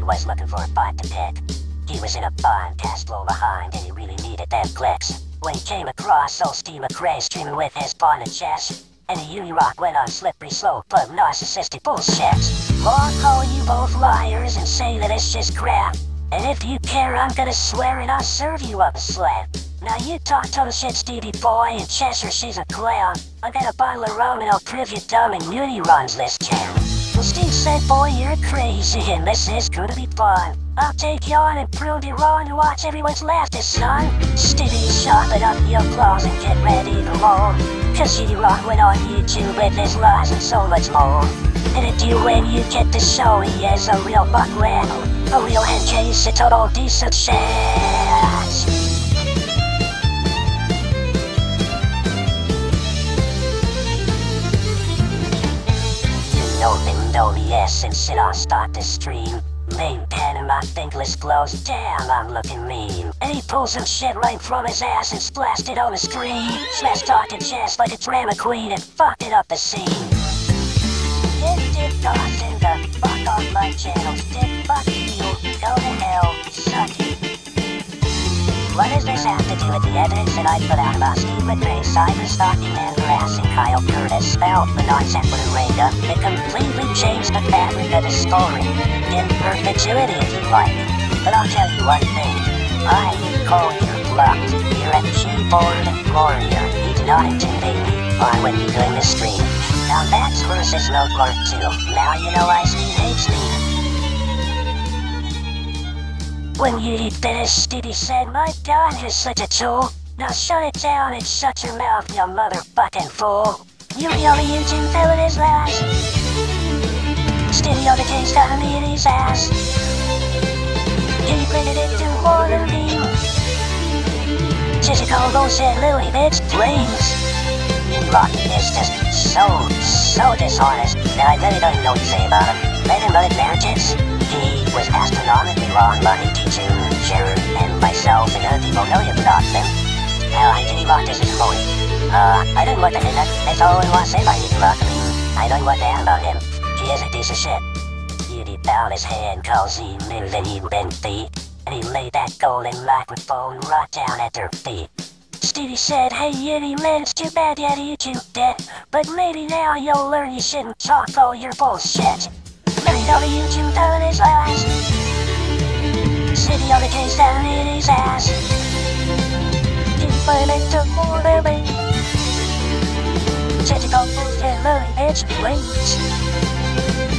was looking for a bite to pick. He was in a bind, cash flow behind, and he really needed them clicks. When he came across old Steve McRae streaming with his bonded chest, and the Uni-Rock went on slippery slope of narcissistic bullshit. Well, I'll call you both liars and say that it's just crap. And if you care, I'm gonna swear and I'll serve you up a slab. Now you talk total shit, Stevie boy, and Cheshire, she's a clown. I got a bottle of rum and I'll prove you dumb, and Uni runs this town. Well, Steve said, boy, you're crazy and this is gonna be fun. I'll take you on and prove you wrong and watch everyone's laughter, son. Stevie, sharpen up your claws and get ready for more. Cause Uni-Rock went on YouTube with his lies and so much more. And it do when you get to show he is a real buckram, a real head case, a total decent shit. Know me, yes, and shit, I'll start the stream. Main pen and my thinkless glows, damn, I'm looking mean. And he pulls some shit right from his ass and splashed it on the screen. Smashed talking chest like a drama queen and fucked it up the scene. Did toss in the fuck off my channel, stick fuck you, go to hell, suck it. What does this have to do with the evidence that I put out about Steve McRae cyber-stalking and harassing Kyle Curtis? Well, the non-sequitur breakup, it completely changed the fabric of the story, in perpetuity if you like. But I'll tell you one thing, I call you bluffed. You're a keyboard warrior. You do not intimidate me, or I wouldn't be doing this stream. Now that's versus no part 2. Now you know why Steve hates me. When you finished, Stevie said, my God, you're such a tool. Now shut it down and shut your mouth, you motherfucking fool. You the only YouTube fella his last. Stevie on the case down me in his ass. He printed it to water beam. Just a cold bullshit, Louis, bitch, please. Rocky is just so dishonest that I really don't know what to say about him. Let him run marriages. He was astronomically wrong about teaching Sharon and myself and other people know him about them. I think he locked his phone. I don't know what to say. That's all I want to say about Uni-Rock. I mean, I don't know what to add about him. He is a piece of shit. He bowed his head cause he knew that he'd been beat, and he laid that golden microphone right down at their feet. Stevie said, hey Yeti man, it's too bad you had YouTube dead, but maybe now you'll learn you shouldn't talk all your bullshit. Right on the YouTube down his eyes. City on the case down in his ass. Didn't burn it to more than me. Said you called bullshit, Louis, bitch, please.